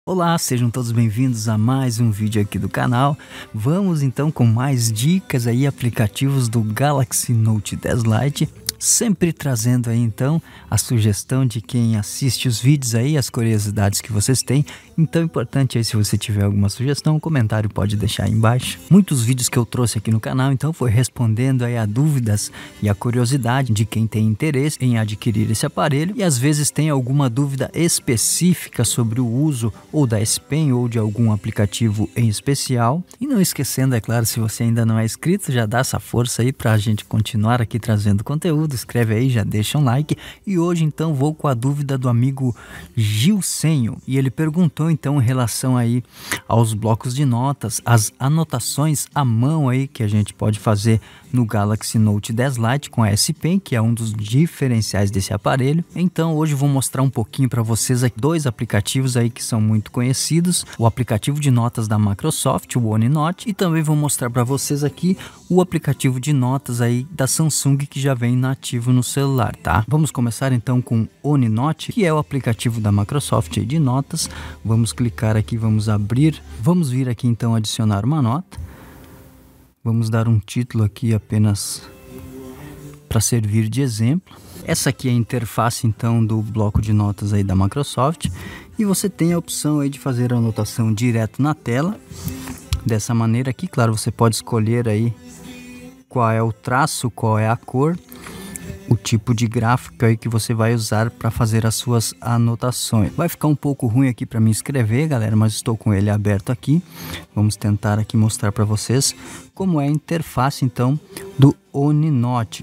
Olá, sejam todos bem-vindos a mais um vídeo aqui do canal. Vamos então com mais dicas aí, aplicativos do Galaxy Note 10 Lite. Sempre trazendo aí então a sugestão de quem assiste os vídeos aí, as curiosidades que vocês têm. Então é importante aí, se você tiver alguma sugestão, um comentário pode deixar aí embaixo. Muitos vídeos que eu trouxe aqui no canal então foi respondendo aí a dúvidas e a curiosidade de quem tem interesse em adquirir esse aparelho e às vezes tem alguma dúvida específica sobre o uso ou da S Pen ou de algum aplicativo em especial. E não esquecendo, é claro, se você ainda não é inscrito, já dá essa força aí para a gente continuar aqui trazendo conteúdo. Escreve aí, já deixa um like. E hoje então vou com a dúvida do amigo Gilsenho, e ele perguntou então em relação aí aos blocos de notas, as anotações à mão aí que a gente pode fazer no Galaxy Note 10 Lite com a S Pen, que é um dos diferenciais desse aparelho. Então hoje vou mostrar um pouquinho para vocês aqui dois aplicativos aí que são muito conhecidos, o aplicativo de notas da Microsoft, o OneNote, e também vou mostrar para vocês aqui o aplicativo de notas aí da Samsung que já vem nativo no celular, tá? Vamos começar então com o OneNote, que é o aplicativo da Microsoft aí de notas. Vamos clicar aqui, vamos abrir, vamos vir aqui então adicionar uma nota. Vamos dar um título aqui apenas para servir de exemplo. Essa aqui é a interface então do bloco de notas aí da Microsoft, e você tem a opção aí de fazer a anotação direto na tela. Dessa maneira aqui, claro, você pode escolher aí qual é o traço, qual é a cor, o tipo de gráfico aí que você vai usar para fazer as suas anotações. Vai ficar um pouco ruim aqui para mim escrever, galera, mas estou com ele aberto aqui. Vamos tentar aqui mostrar para vocês como é a interface então do OneNote.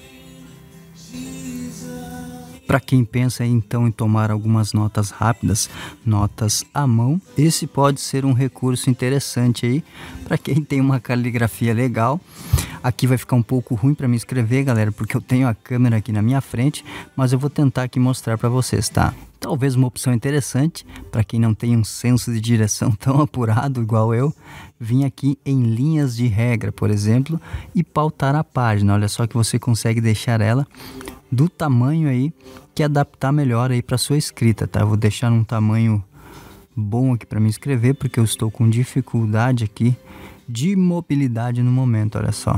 Para quem pensa então em tomar algumas notas rápidas, notas à mão, esse pode ser um recurso interessante aí para quem tem uma caligrafia legal. Aqui vai ficar um pouco ruim para me escrever, galera, porque eu tenho a câmera aqui na minha frente, mas eu vou tentar aqui mostrar para vocês, tá? Talvez uma opção interessante para quem não tem um senso de direção tão apurado igual eu, vir aqui em linhas de regra, por exemplo, e pautar a página. Olha só que você consegue deixar ela do tamanho aí que adaptar melhor aí para sua escrita, tá? Eu vou deixar um tamanho bom aqui para me escrever, porque eu estou com dificuldade aqui de mobilidade no momento, olha só.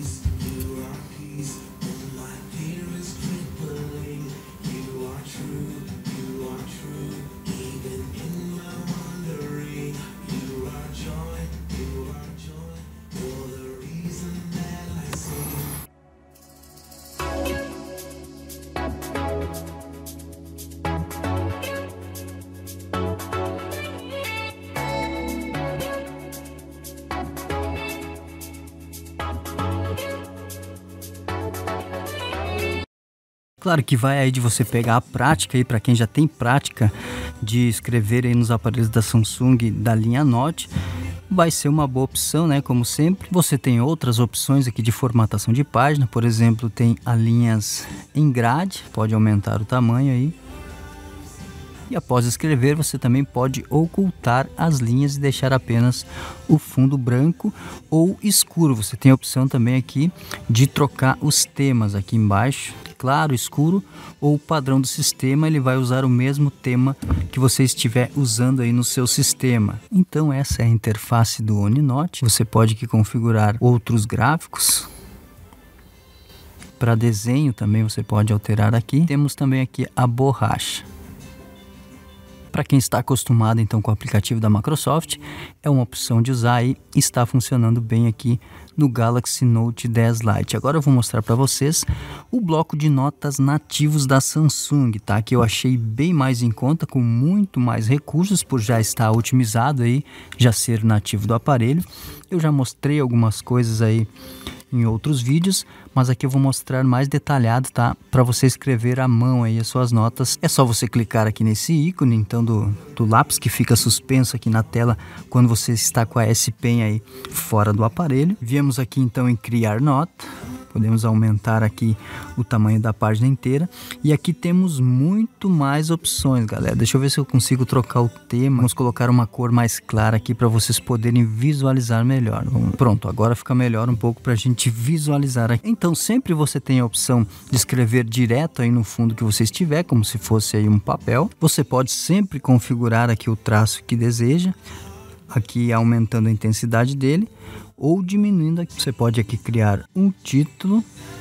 Claro que vai aí de você pegar a prática aí, para quem já tem prática de escrever aí nos aparelhos da Samsung da linha Note, vai ser uma boa opção, né? Como sempre. Você tem outras opções aqui de formatação de página, por exemplo, tem as linhas em grade, pode aumentar o tamanho aí. E após escrever, você também pode ocultar as linhas e deixar apenas o fundo branco ou escuro. Você tem a opção também aqui de trocar os temas aqui embaixo, claro, escuro ou padrão do sistema. Ele vai usar o mesmo tema que você estiver usando aí no seu sistema. Então essa é a interface do OneNote. Você pode aqui configurar outros gráficos. Para desenho também você pode alterar aqui. Temos também aqui a borracha. Para quem está acostumado então com o aplicativo da Microsoft, é uma opção de usar e está funcionando bem aqui no Galaxy Note 10 Lite. Agora eu vou mostrar para vocês o bloco de notas nativos da Samsung, tá? Que eu achei bem mais em conta, com muito mais recursos, por já estar otimizado aí, já ser nativo do aparelho. Eu já mostrei algumas coisas aí em outros vídeos, mas aqui eu vou mostrar mais detalhado, tá? Para você escrever à mão aí as suas notas. É só você clicar aqui nesse ícone então do lápis que fica suspenso aqui na tela quando você está com a S Pen aí fora do aparelho. Viemos aqui então em criar nota. Podemos aumentar aqui o tamanho da página inteira. E aqui temos muito mais opções, galera. Deixa eu ver se eu consigo trocar o tema. Vamos colocar uma cor mais clara aqui para vocês poderem visualizar melhor. Pronto, agora fica melhor um pouco para a gente visualizar aqui. Então sempre você tem a opção de escrever direto aí no fundo que você estiver, como se fosse aí um papel. Você pode sempre configurar aqui o traço que deseja, aqui aumentando a intensidade dele ou diminuindo aqui. Você pode aqui criar um título.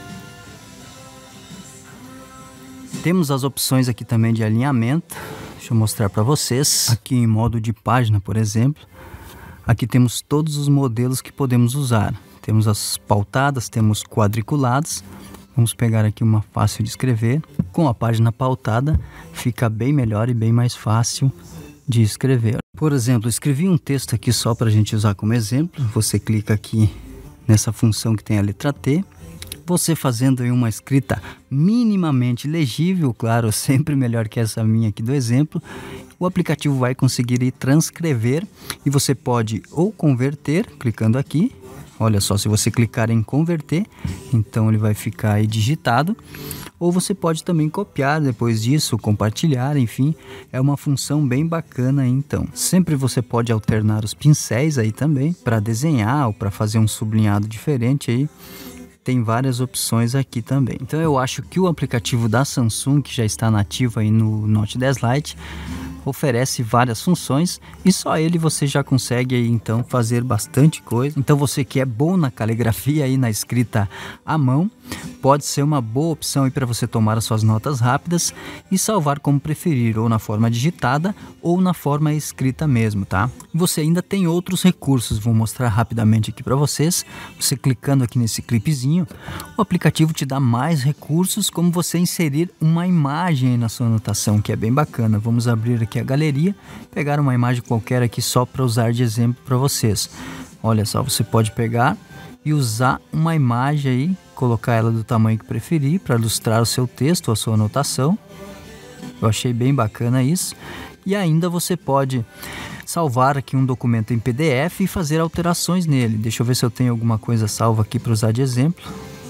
Temos as opções aqui também de alinhamento. Deixa eu mostrar para vocês. Aqui em modo de página, por exemplo, aqui temos todos os modelos que podemos usar. Temos as pautadas, temos quadriculadas. Vamos pegar aqui uma fácil de escrever. Com a página pautada fica bem melhor e bem mais fácil de escrever. Por exemplo, escrevi um texto aqui só para a gente usar como exemplo. Você clica aqui nessa função que tem a letra T. Você fazendo aí uma escrita minimamente legível, claro, sempre melhor que essa minha aqui do exemplo, o aplicativo vai conseguir ir transcrever e você pode ou converter, clicando aqui. Olha só, se você clicar em converter, então ele vai ficar aí digitado. Ou você pode também copiar depois disso, compartilhar, enfim, é uma função bem bacana aí, então. Sempre você pode alternar os pincéis aí também, para desenhar ou para fazer um sublinhado diferente aí. Tem várias opções aqui também. Então eu acho que o aplicativo da Samsung, que já está nativo aí no Note 10 Lite, oferece várias funções e só ele você já consegue aí então fazer bastante coisa. Então você que é bom na caligrafia e na escrita à mão, pode ser uma boa opção aí para você tomar as suas notas rápidas e salvar como preferir, ou na forma digitada ou na forma escrita mesmo, tá? Você ainda tem outros recursos, vou mostrar rapidamente aqui para vocês. Você clicando aqui nesse clipezinho, o aplicativo te dá mais recursos, como você inserir uma imagem aí na sua anotação, que é bem bacana. Vamos abrir aqui a galeria, pegar uma imagem qualquer aqui só para usar de exemplo para vocês. Olha só, você pode pegar e usar uma imagem aí, colocar ela do tamanho que preferir para ilustrar o seu texto, a sua anotação. Eu achei bem bacana isso. E ainda você pode salvar aqui um documento em PDF e fazer alterações nele. Deixa eu ver se eu tenho alguma coisa salva aqui para usar de exemplo.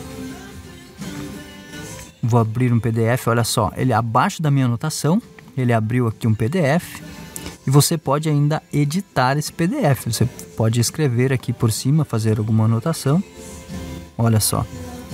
Vou abrir um PDF, olha só, ele abaixo da minha anotação, ele abriu aqui um PDF. E você pode ainda editar esse PDF. Você pode escrever aqui por cima, fazer alguma anotação. Olha só.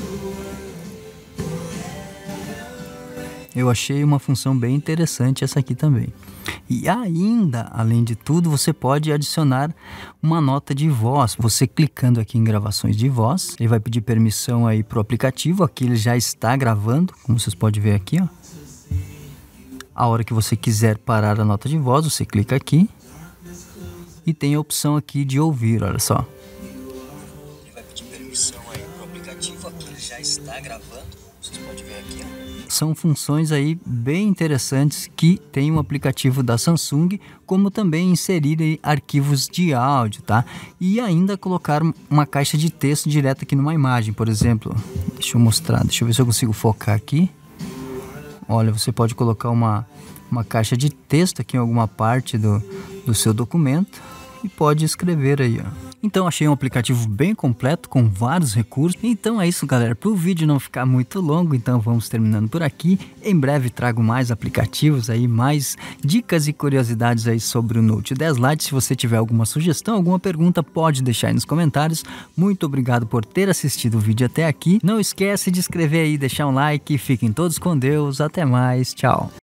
Eu achei uma função bem interessante essa aqui também. E ainda, além de tudo, você pode adicionar uma nota de voz. Você clicando aqui em gravações de voz, ele vai pedir permissão aí para o aplicativo. Aqui ele já está gravando, como vocês podem ver aqui, ó. A hora que você quiser parar a nota de voz, você clica aqui e tem a opção aqui de ouvir, olha só. Ele vai pedir permissão aí para o aplicativo, aqui ele já está gravando, vocês podem ver aqui, ó. São funções aí bem interessantes que tem um aplicativo da Samsung, como também inserir aí arquivos de áudio, tá? E ainda colocar uma caixa de texto direto aqui numa imagem, por exemplo. Deixa eu mostrar, deixa eu ver se eu consigo focar aqui. Olha, você pode colocar uma caixa de texto aqui em alguma parte do seu documento e pode escrever aí, ó. Então achei um aplicativo bem completo, com vários recursos. Então é isso, galera. Para o vídeo não ficar muito longo, então vamos terminando por aqui. Em breve trago mais aplicativos aí, mais dicas e curiosidades aí sobre o Note 10 Lite. Se você tiver alguma sugestão, alguma pergunta, pode deixar aí nos comentários. Muito obrigado por ter assistido o vídeo até aqui. Não esquece de inscrever aí, deixar um like. Fiquem todos com Deus. Até mais. Tchau.